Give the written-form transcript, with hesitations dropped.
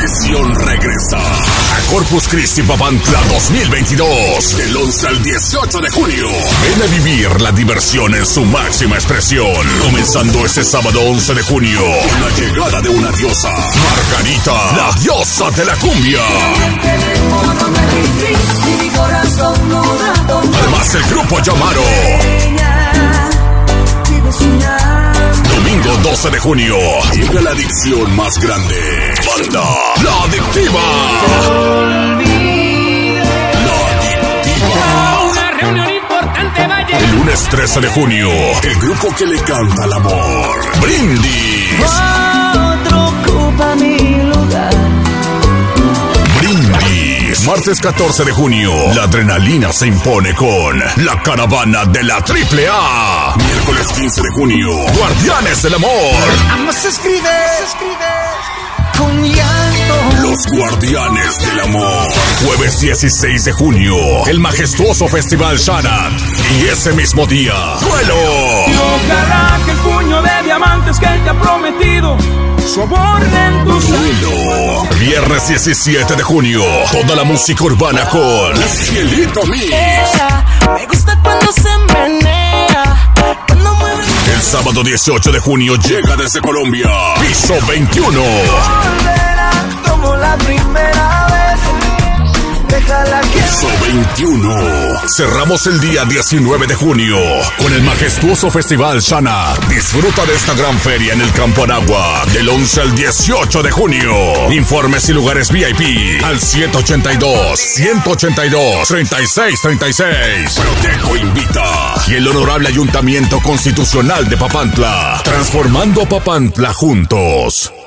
tradición regresa a Corpus Christi Papantla 2022, del 11 al 18 de junio. Ven a vivir la diversión en su máxima expresión, comenzando este sábado 11 de junio con la llegada de una diosa, Margarita, la diosa de la cumbia. Además, el grupo Yamaro. Domingo 12 de junio llega la adicción más grande. Banda La Adictiva. Una reunión importante va a llegar. El lunes 13 de junio, el grupo que le canta al amor, Brindis. Otro ocupa mi lugar. Brindis. Martes 14 de junio, la adrenalina se impone con la caravana de la AAA. Miércoles 15 de junio, Guardianes del Amor. Amor se escribe con llanto. Los Guardianes del Amor. Jueves 16 de junio, el majestuoso Festival Shanat. Y ese mismo día, Duelo. Y ojalá que el puño de diamantes que te ha prometido sobornen tus Duelo. Viernes 17 de junio, toda la música urbana con Cielito Mix. Me gusta cuando se menea, cuando mueve. El sábado 18 de junio llega desde Colombia, Piso 21. Volverá como la primera vez. Déjala que Piso 21. Cerramos el día 19 de junio con el majestuoso Festival Shana. Disfruta de esta gran feria en el Campo Anagua del 11 al 18 de junio. Informes y lugares VIP al 182-182-3636. Proteco invita. Y el Honorable Ayuntamiento Constitucional de Papantla. Transformando Papantla juntos.